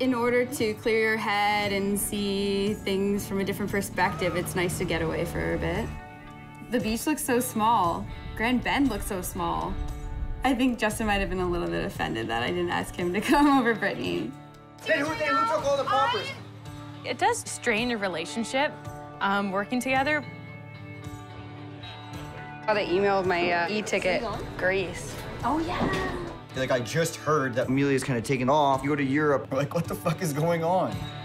In order to clear your head and see things from a different perspective, it's nice to get away for a bit. The beach looks so small. Grand Bend looks so small. I think Justin might have been a little bit offended that I didn't ask him to come over Brittany. Then who took all the poppers? It does strain a relationship, working together. Got an email with my e-ticket, Greece. Oh, yeah. Like, I just heard that Amelia's kind of taken off. You go to Europe. Like, what the fuck is going on?